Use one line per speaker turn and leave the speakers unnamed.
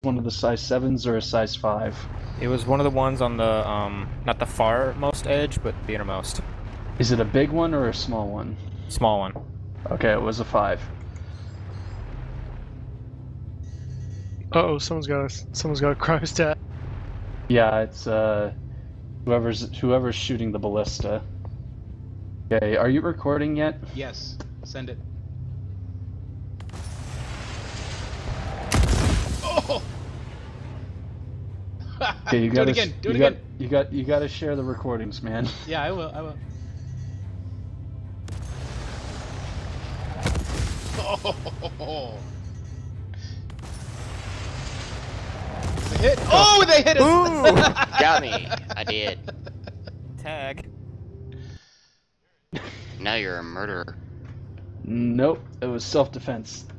one of the size 7s or a size 5?
It was one of the ones on the, not the farmost edge, but the innermost.
Is it a big one or a small one?
Small one.
Okay, it was a 5.
Uh-oh, someone's got a cryostat.
Yeah, it's whoever's shooting the ballista. Okay, are you recording yet?
Yes, send it. Oh!
Okay, you
Do
gotta,
it again. Do it again.
You gotta share the recordings, man.
Yeah, I will. I will. Oh! They hit. Oh, they hit us!
Ooh!
Got me. I did.
Tag.
Now you're a murderer.
Nope, it was self-defense.